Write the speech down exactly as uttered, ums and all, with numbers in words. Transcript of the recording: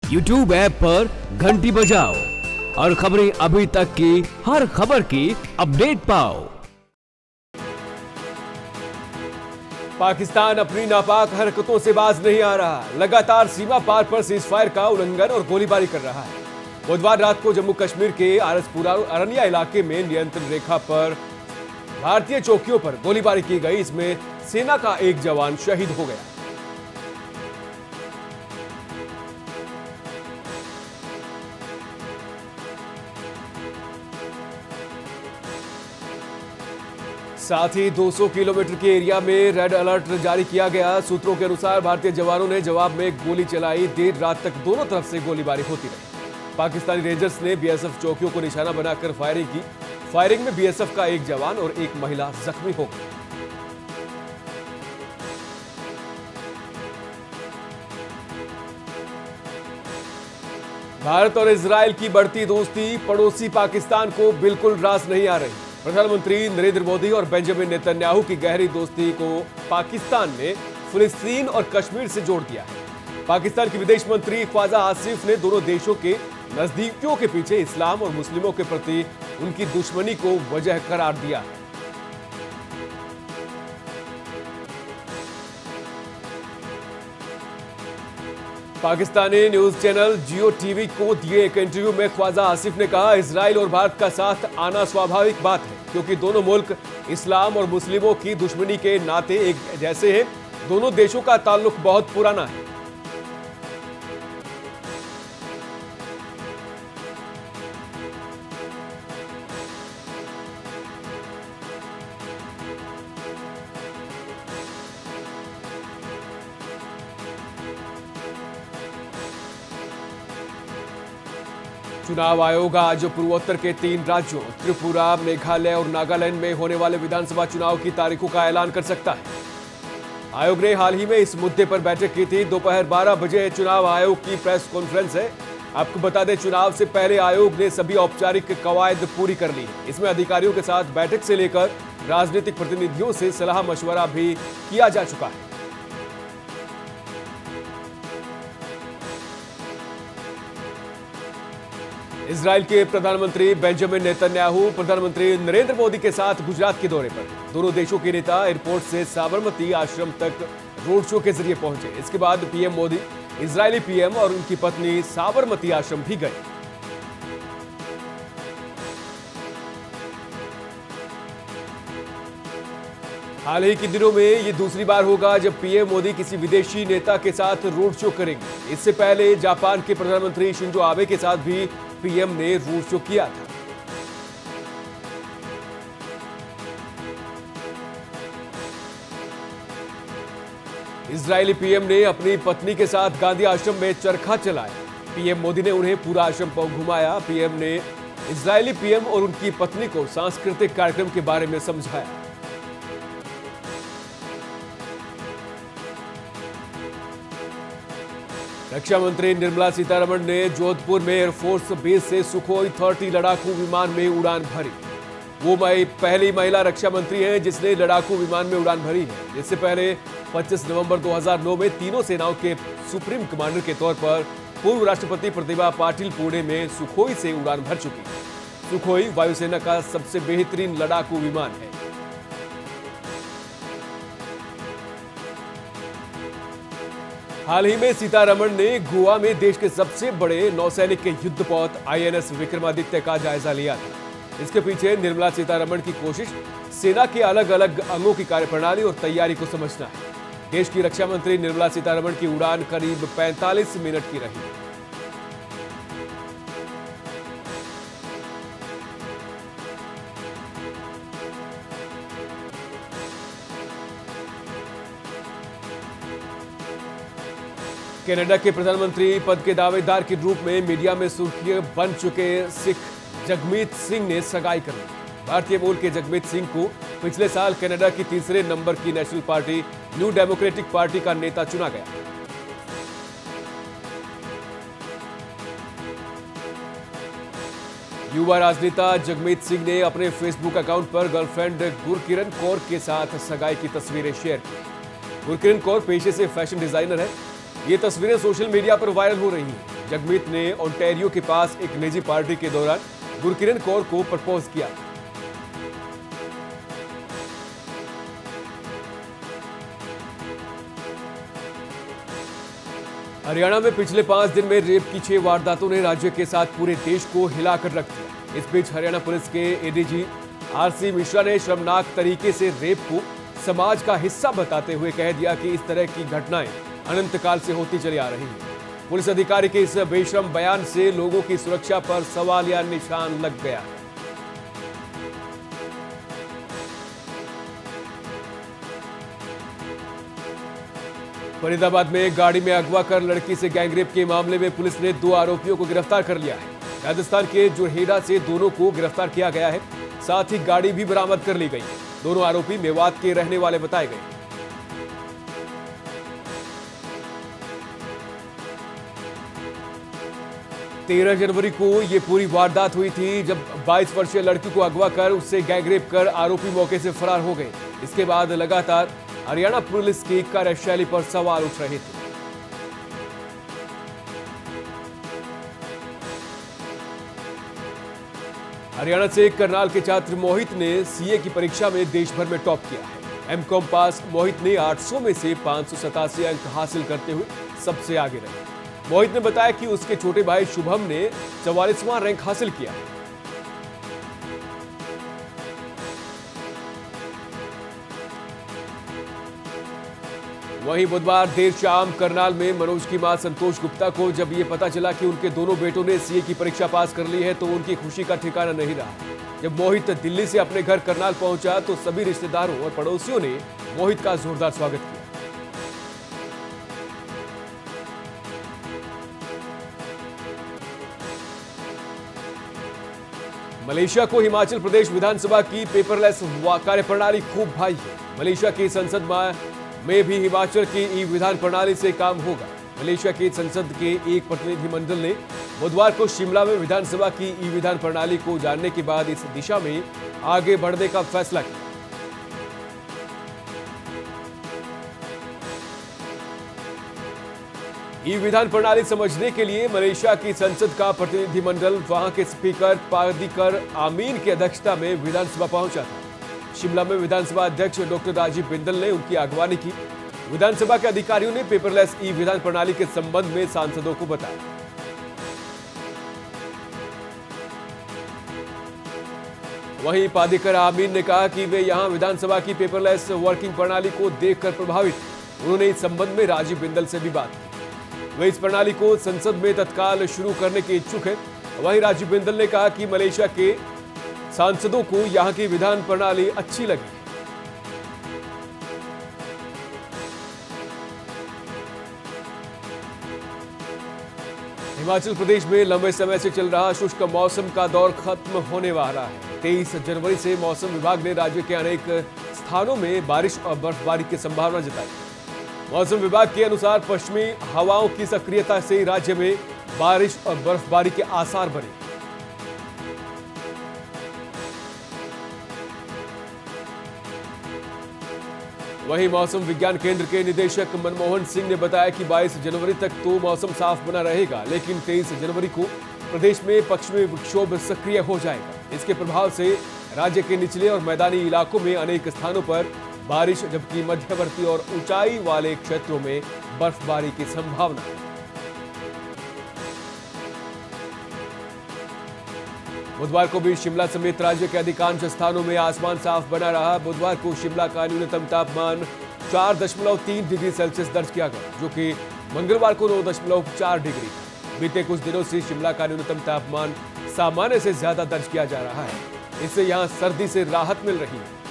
YouTube app पर घंटी बजाओ और खबरें अभी तक की हर खबर की अपडेट पाओ। पाकिस्तान अपनी नापाक हरकतों से बाज नहीं आ रहा, लगातार सीमा पार पर सीजफायर का उल्लंघन और गोलीबारी कर रहा है। बुधवार रात को जम्मू कश्मीर के आरसपुरा अरनिया इलाके में नियंत्रण रेखा पर भारतीय चौकियों पर गोलीबारी की गई। इसमें सेना का एक जवान शहीद हो गया। साथ ही दो सौ किलोमीटर के एरिया में रेड अलर्ट जारी किया गया। सूत्रों के अनुसार भारतीय जवानों ने जवाब में गोली चलाई। देर रात तक दोनों तरफ से गोलीबारी होती रही। पाकिस्तानी रेंजर्स ने बीएसएफ चौकियों को निशाना बनाकर फायरिंग की। फायरिंग में बीएसएफ का एक जवान और एक महिला जख्मी हो गई। भारत और इजरायल की बढ़ती दोस्ती पड़ोसी पाकिस्तान को बिल्कुल रास नहीं आ रही। प्रधानमंत्री नरेंद्र मोदी और बेंजामिन नेतन्याहू की गहरी दोस्ती को पाकिस्तान ने फिलिस्तीन और कश्मीर से जोड़ दिया है। पाकिस्तान के विदेश मंत्री ख्वाजा आसिफ ने दोनों देशों के नजदीकियों के पीछे इस्लाम और मुस्लिमों के प्रति उनकी दुश्मनी को वजह करार दिया है। Pakistani news channel Geo TV को दिए एक इंटरव्यू में ख्वाजा आसिफ ने कहा, इजराइल और भारत का साथ आना स्वाभाविक बात है क्योंकि दोनों मुल्क इस्लाम और मुस्लिमों की दुश्मनी के नाते एक जैसे हैं। दोनों देशों का ताल्लुक बहुत पुराना है। चुनाव आयोग आज पूर्वोत्तर के तीन राज्यों त्रिपुरा, मेघालय और नागालैंड में होने वाले विधानसभा चुनाव की तारीखों का ऐलान कर सकता है। आयोग ने हाल ही में इस मुद्दे पर बैठक की थी। दोपहर बारह बजे चुनाव आयोग की प्रेस कॉन्फ्रेंस है। आपको बता दें, चुनाव से पहले आयोग ने सभी औपचारिक कवायद पूरी कर ली है। इसमें अधिकारियों के साथ बैठक से लेकर राजनीतिक प्रतिनिधियों से सलाह मशवरा भी किया जा चुका है। इजराइल के प्रधानमंत्री बेंजामिन नेतन्याहू प्रधानमंत्री नरेंद्र मोदी के साथ गुजरात के दौरे पर। दोनों देशों के नेता एयरपोर्ट से साबरमती आश्रम तक रोड शो के जरिए पहुंचे। इसके बाद पीएम मोदी इजरायली पीएम और उनकी पत्नी साबरमती आश्रम भी गए। हाल ही के दिनों में ये दूसरी बार होगा जब पीएम मोदी किसी विदेशी नेता के साथ रोड शो करेंगे। इससे पहले जापान के प्रधानमंत्री शिंजो आबे के साथ भी पीएम ने रोड शो किया था। इजरायली पीएम ने अपनी पत्नी के साथ गांधी आश्रम में चरखा चलाया। पीएम मोदी ने उन्हें पूरा आश्रम पर घुमाया। पीएम ने इजरायली पीएम और उनकी पत्नी को सांस्कृतिक कार्यक्रम के बारे में समझाया। रक्षा मंत्री निर्मला सीतारमण ने जोधपुर में एयरफोर्स बेस से सुखोई तीस लड़ाकू विमान में उड़ान भरी। वो पहली महिला रक्षा मंत्री हैं जिसने लड़ाकू विमान में उड़ान भरी है। इससे पहले पच्चीस नवंबर दो हज़ार नौ में तीनों सेनाओं के सुप्रीम कमांडर के तौर पर पूर्व राष्ट्रपति प्रतिभा पाटिल पुणे में सुखोई से उड़ान भर चुकी। सुखोई वायुसेना का सबसे बेहतरीन लड़ाकू विमान है। हाल ही में सीतारमण ने गोवा में देश के सबसे बड़े नौसैनिक के युद्धपोत आईएनएस विक्रमादित्य का जायजा लिया था। इसके पीछे निर्मला सीतारमण की कोशिश सेना के अलग अलग अंगों की कार्यप्रणाली और तैयारी को समझना है। देश की रक्षा मंत्री निर्मला सीतारमण की उड़ान करीब पैंतालीस मिनट की रही। कनाडा के प्रधानमंत्री पद के दावेदार के रूप में मीडिया में सुर्खियां बन चुके सिख जगमीत सिंह ने सगाई कर ली। भारतीय मूल के जगमीत सिंह को पिछले साल कनाडा की तीसरे नंबर की national party new democratic party का नेता चुना गया। युवा राजनेता जगमीत सिंह ने अपने फेसबुक अकाउंट पर गर्लफ्रेंड गुरकिरण कौर के साथ सगाई की तस्वीरें शेयर की। गुरकिरण कौर पेशे से फैशन डिजाइनर है। ये तस्वीरें सोशल मीडिया पर वायरल हो रही हैं। जगमीत ने ओंटारियो के पास एक निजी पार्टी के दौरान गुरकिरण कौर को प्रपोज किया। हरियाणा में पिछले पांच दिन में रेप की छह वारदातों ने राज्य के साथ पूरे देश को हिलाकर रख दिया। इस बीच हरियाणा पुलिस के एडीजी आरसी मिश्रा ने शर्मनाक तरीके से रेप को समाज का हिस्सा बताते हुए कह दिया कि इस तरह की घटनाएं अनंत काल से होती चली आ रही हैं। पुलिस अधिकारी के इस बेशरम बयान से लोगों की सुरक्षा पर सवालिया निशान लग गया है। फरीदाबाद में गाड़ी में अगवा कर लड़की से गैंगरेप के मामले में पुलिस ने दो आरोपियों को गिरफ्तार कर लिया है। राजस्थान के जोरहेड़ा से दोनों को गिरफ्तार किया गया है, साथ ही गाड़ी भी बरामद कर ली गई। दोनों आरोपी मेवात के रहने वाले बताए गए। तेरह जनवरी को यह पूरी वारदात हुई थी, जब बाईस वर्षीय लड़की को अगवा कर उससे गैंगरेप कर आरोपी मौके से फरार हो गए। इसके बाद लगातार हरियाणा पुलिस की कार्यशैली पर सवाल उठ रहे थे। हरियाणा से करनाल के छात्र मोहित ने सीए की परीक्षा में देश भर में टॉप किया है। एमकॉम पास मोहित ने आठ सौ में से पांच सौ सतासी अंक हासिल करते हुए सबसे आगे रहे। मोहित ने बताया कि उसके छोटे भाई शुभम ने चौवालीसवां रैंक हासिल किया है। वहीं बुधवार देर शाम करनाल में मनोज की मां संतोष गुप्ता को जब ये पता चला कि उनके दोनों बेटों ने सीए की परीक्षा पास कर ली है तो उनकी खुशी का ठिकाना नहीं रहा। जब मोहित दिल्ली से अपने घर करनाल पहुंचा तो सभी रिश्तेदारों और पड़ोसियों ने मोहित का जोरदार स्वागत किया। मलेशिया को हिमाचल प्रदेश विधानसभा की पेपरलेस कार्यप्रणाली खूब भाई है। मलेशिया की संसद में भी हिमाचल की ई विधान प्रणाली से काम होगा। मलेशिया की संसद के एक प्रतिनिधिमंडल ने बुधवार को शिमला में विधानसभा की ई विधान प्रणाली को जानने के बाद इस दिशा में आगे बढ़ने का फैसला किया। ई विधान प्रणाली समझने के लिए मलेशिया की संसद का प्रतिनिधिमंडल वहां के स्पीकर पादिकर आमीन की अध्यक्षता में विधानसभा पहुंचा था। शिमला में विधानसभा अध्यक्ष डॉक्टर राजीव बिंदल ने उनकी अगवानी की। विधानसभा के अधिकारियों ने पेपरलेस ई विधान प्रणाली के संबंध में सांसदों को बताया। वहीं पादिकर आमीन ने कहा कि वे यहां विधानसभा की पेपरलेस वर्किंग प्रणाली को देखकर प्रभावित थे। उन्होंने इस संबंध में राजीव बिंदल से भी बात की। वे इस प्रणाली को संसद में तत्काल शुरू करने के इच्छुक हैं। वहीं राजीव बिंदल ने कहा कि मलेशिया के सांसदों को यहां की विधान प्रणाली अच्छी लगी। हिमाचल प्रदेश में लंबे समय से चल रहा शुष्क मौसम का दौर खत्म होने वाला है। तेईस जनवरी से मौसम विभाग ने राज्य के अनेक स्थानों में बारिश और बर्फबारी की संभावना जताई। मौसम विभाग के अनुसार पश्चिमी हवाओं की सक्रियता से राज्य में बारिश और बर्फबारी के आसार बने। वहीं मौसम विज्ञान केंद्र के निदेशक मनमोहन सिंह ने बताया कि बाईस जनवरी तक तो मौसम साफ बना रहेगा, लेकिन तेईस जनवरी को प्रदेश में पश्चिमी विक्षोभ सक्रिय हो जाएगा। इसके प्रभाव से राज्य के निचले और मैदानी इलाकों में अनेक स्थानों पर बारिश, जबकि मध्यवर्ती और ऊंचाई वाले क्षेत्रों में बर्फबारी की संभावना है। बुधवार को भी शिमला समेत राज्य के अधिकांश स्थानों में आसमान साफ बना रहा। बुधवार को शिमला का न्यूनतम तापमान चार दशमलव तीन डिग्री सेल्सियस दर्ज किया गया, जो कि मंगलवार को नौ दशमलव चार डिग्री था। बीते कुछ दिनों से शिमला का न्यूनतम तापमान सामान्य से ज्यादा दर्ज किया जा रहा है। इससे यहां सर्दी से राहत मिल रही है।